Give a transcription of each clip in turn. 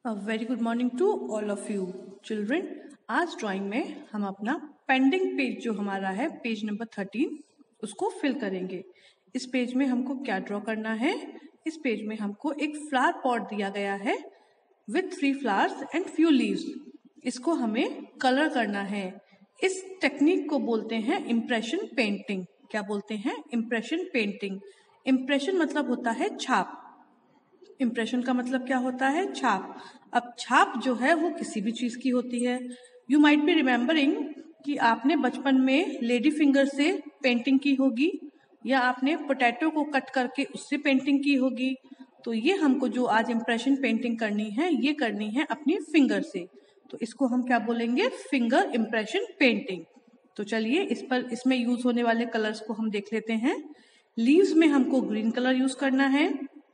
Very good morning to all of you children. आज drawing में हम अपना पेंडिंग पेज जो हमारा है पेज नंबर 13 उसको फिल करेंगे। इस पेज में हमको क्या ड्रॉ करना है? इस पेज में हमको एक फ्लावर पॉट दिया गया है with 3 flowers and few leaves. इसको हमें कलर करना है। इस टेक्निक को बोलते हैं इम्प्रेशन पेंटिंग। क्या बोलते हैं? Impression painting. इम्प्रेशन मतलब होता है छाप। इम्प्रेशन का मतलब क्या होता है? छाप। अब छाप जो है वो किसी भी चीज की होती है। यू माइट बी रिमेम्बरिंग कि आपने बचपन में लेडी फिंगर से पेंटिंग की होगी या आपने पोटैटो को कट करके उससे पेंटिंग की होगी। तो ये हमको जो आज इम्प्रेशन पेंटिंग करनी है ये करनी है अपनी फिंगर से। तो इसको हम क्या बोलेंगे? Finger impression painting. तो चलिए इसमें यूज होने वाले कलर्स को हम देख लेते हैं। लीव्स में हमको ग्रीन कलर यूज करना है,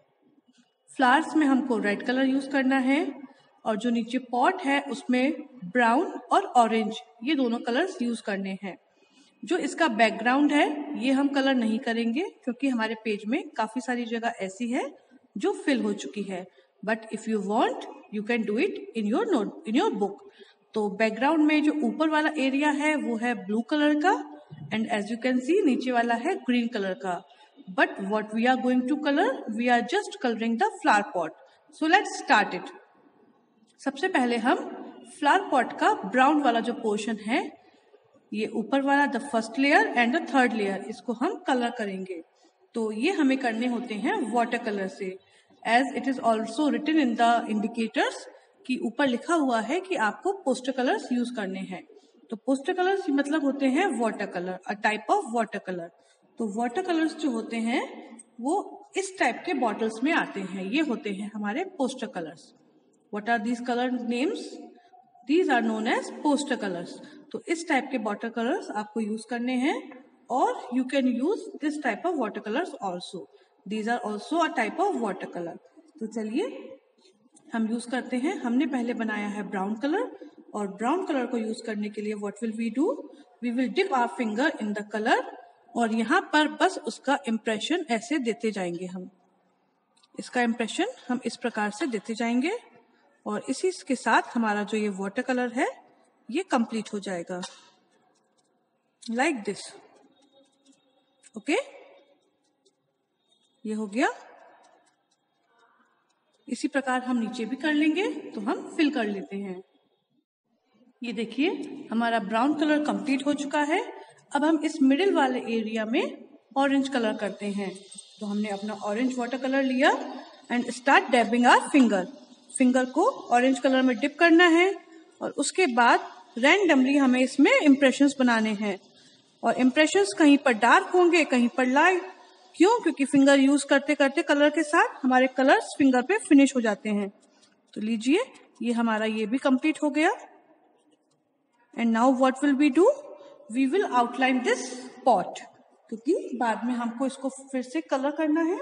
फ्लावर्स में हमको रेड कलर यूज करना है, और जो नीचे पॉट है उसमें ब्राउन और ऑरेंज ये दोनों कलर्स यूज करने हैं। जो इसका बैकग्राउंड है ये हम कलर नहीं करेंगे क्योंकि हमारे पेज में काफी सारी जगह ऐसी है जो फिल हो चुकी है। But if you want you can do it in your book. तो बैकग्राउंड में जो ऊपर वाला एरिया है वो है ब्लू कलर का, and as you can see नीचे वाला है ग्रीन कलर का। But what we are going to color? We are just coloring the flower pot. So let's start it. सबसे पहले हम फ्लावर पॉट का ब्राउन वाला जो पोर्शन है, ये ऊपर वाला the first layer and the third layer, इसको हम कलर करेंगे। तो ये हमें करने होते हैं वाटर कलर से। As it is also written in the indicators कि ऊपर लिखा हुआ है कि आपको पोस्टर कलर्स यूज करने हैं। तो पोस्टर कलर्स मतलब होते हैं water colour, a type of water colour. तो वाटर कलर्स जो होते हैं वो इस टाइप के बॉटल्स में आते हैं। ये होते हैं हमारे poster colours. What are these colour names? These are known as poster colours. तो इस टाइप के वाटर कलर्स आपको यूज करने हैं, और you can use this type of water colours also. These are also a type of water colour. तो चलिए हम यूज करते हैं। हमने पहले बनाया है ब्राउन कलर, और ब्राउन कलर को यूज करने के लिए what will we do? We will dip our finger in the colour, और यहाँ पर बस उसका इम्प्रेशन ऐसे देते जाएंगे। हम इसका इम्प्रेशन हम इस प्रकार से देते जाएंगे, और इसी के साथ हमारा जो ये वाटर कलर है ये कंप्लीट हो जाएगा लाइक दिस। ओके, ये हो गया। इसी प्रकार हम नीचे भी कर लेंगे। तो हम फिल कर लेते हैं। ये देखिए हमारा ब्राउन कलर कंप्लीट हो चुका है। अब हम इस मिडिल वाले एरिया में ऑरेंज कलर करते हैं। तो हमने अपना ऑरेंज वाटर कलर लिया and start dabbing our finger. Finger को ऑरेंज कलर में डिप करना है, और उसके बाद रैंडमली हमें इसमें इम्प्रेशंस बनाने हैं। और इम्प्रेशंस कहीं पर डार्क होंगे, कहीं पर लाइट। क्यों? क्योंकि फिंगर यूज करते करते कलर के साथ हमारे कलर्स फिंगर पे फिनिश हो जाते हैं। तो लीजिए ये हमारा ये भी कंप्लीट हो गया। And now what will we do? We will outline this pot, क्योंकि बाद में हमको इसको फिर से कलर करना है।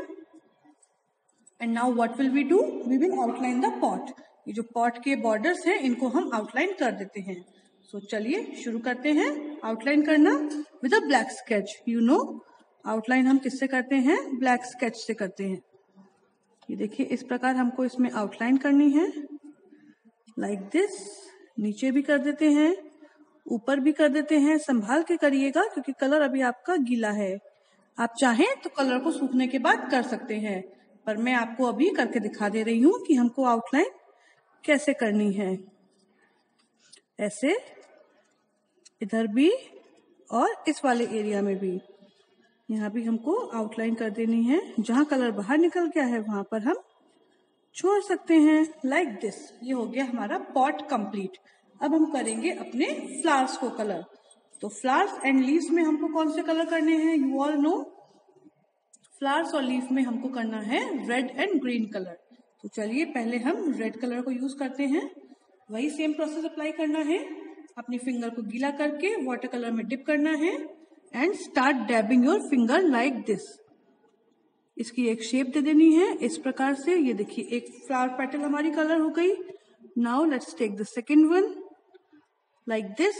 And now what will we do? We will outline the pot. ये जो पॉट के बॉर्डर्स हैं इनको हम आउटलाइन कर देते हैं। सो चलिए शुरू करते हैं आउटलाइन करना with a black sketch. You know outline हम किससे करते हैं? ब्लैक स्केच से करते हैं। ये देखिए इस प्रकार हमको इसमें आउटलाइन करनी है लाइक दिस। नीचे भी कर देते हैं, ऊपर भी कर देते हैं। संभाल के करिएगा क्योंकि कलर अभी आपका गीला है। आप चाहें तो कलर को सूखने के बाद कर सकते हैं, पर मैं आपको अभी करके दिखा दे रही हूँ कि हमको आउटलाइन कैसे करनी है। ऐसे इधर भी और इस वाले एरिया में भी, यहाँ भी हमको आउटलाइन कर देनी है। जहां कलर बाहर निकल गया है वहां पर हम छोड़ सकते हैं लाइक दिस। ये हो गया हमारा पॉट कंप्लीट। अब हम करेंगे अपने फ्लावर्स को कलर। तो फ्लावर्स एंड लीव्स में हमको कौन से कलर करने हैं? यू ऑल नो फ्लावर्स और लीफ में हमको करना है रेड एंड ग्रीन कलर। तो चलिए पहले हम रेड कलर को यूज करते हैं। वही सेम प्रोसेस अप्लाई करना है। अपनी फिंगर को गीला करके वाटर कलर में डिप करना है and start dabbing your finger like this. इसकी एक शेप दे देनी है इस प्रकार से। ये देखिए एक फ्लावर पेटल हमारी कलर हो गई। Now let's take the second one like this.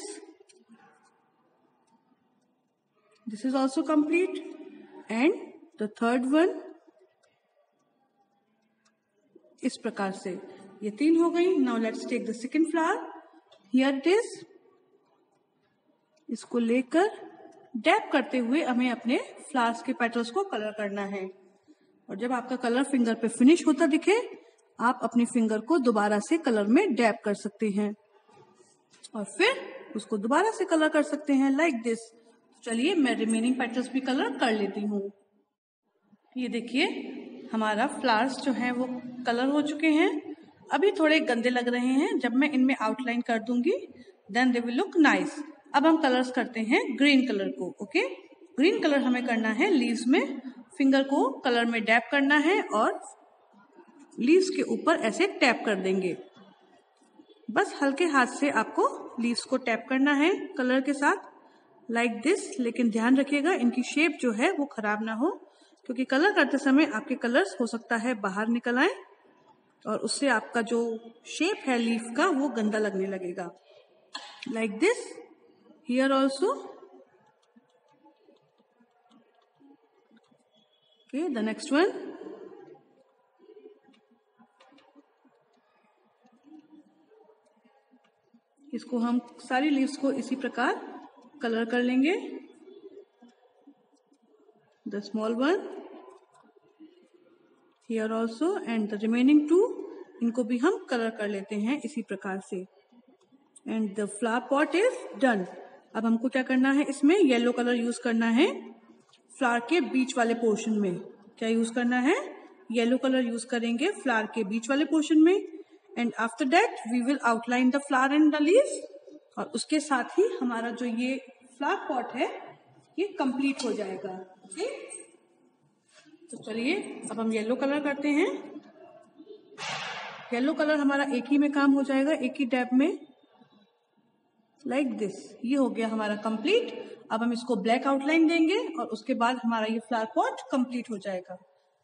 This is also complete. And the third one इस प्रकार से। ये 3 हो गई। Now let's take the second flower, here it is. इसको लेकर डैप करते हुए हमें अपने फ्लावर्स के पेटल्स को कलर करना है। और जब आपका कलर फिंगर पे फिनिश होता दिखे, आप अपनी फिंगर को दोबारा से कलर में डैप कर सकते हैं और फिर उसको दोबारा से कलर कर सकते हैं लाइक दिस। चलिए मैं रिमेनिंग पेटल्स भी कलर कर लेती हूँ। ये देखिए हमारा फ्लावर्स जो हैं वो कलर हो चुके हैं। अभी थोड़े गंदे लग रहे हैं, जब मैं इनमें आउटलाइन कर दूंगी then they will look nice. अब हम कलर्स करते हैं ग्रीन कलर को। ओके, ग्रीन कलर हमें करना है लीव्स में। फिंगर को कलर में डैप करना है और लीव्स के ऊपर ऐसे टैप कर देंगे। बस हल्के हाथ से आपको लीव्स को टैप करना है कलर के साथ लाइक दिस। लेकिन ध्यान रखिएगा इनकी शेप जो है वो खराब ना हो, क्योंकि कलर करते समय आपके कलर्स हो सकता है बाहर निकल आए और उससे आपका जो शेप है लीफ का वो गंदा लगने लगेगा। Like this here also. Okay, the next one. इसको हम सारी लीव्स को इसी प्रकार कलर कर लेंगे। The small one here also and the remaining 2, इनको भी हम कलर कर लेते हैं इसी प्रकार से। And the flower pot is done. अब हमको क्या करना है, इसमें येलो कलर यूज करना है फ्लावर के बीच वाले पोर्शन में। क्या यूज करना है, येलो कलर यूज करेंगे फ्लावर के बीच वाले पोर्शन में। And after that we will outline the flower and the leaves. और उसके साथ ही हमारा जो ये फ्लावर पॉट है ये कंप्लीट हो जाएगा। ओके, तो चलिए अब हम येलो कलर करते हैं। येलो कलर हमारा एक ही में काम हो जाएगा, एक ही डैब में लाइक दिस। ये हो गया हमारा कंप्लीट। अब हम इसको ब्लैक आउटलाइन देंगे और उसके बाद हमारा ये फ्लावर पॉट कंप्लीट हो जाएगा।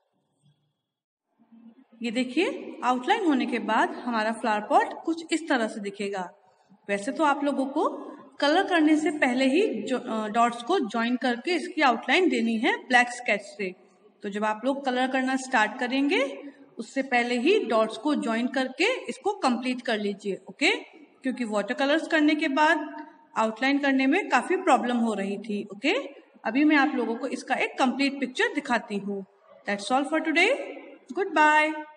ये देखिए आउटलाइन होने के बाद हमारा फ्लावर पॉट कुछ इस तरह से दिखेगा। वैसे तो आप लोगों को कलर करने से पहले ही डॉट्स को ज्वाइन करके इसकी आउटलाइन देनी है ब्लैक स्केच से। तो जब आप लोग कलर करना स्टार्ट करेंगे उससे पहले ही डॉट्स को ज्वाइन करके इसको कंप्लीट कर लीजिए। ओके, क्योंकि वाटर कलर्स करने के बाद आउटलाइन करने में काफी प्रॉब्लम हो रही थी। ओके, अभी मैं आप लोगों को इसका एक कंप्लीट पिक्चर दिखाती हूँ। That's all for today. Good bye.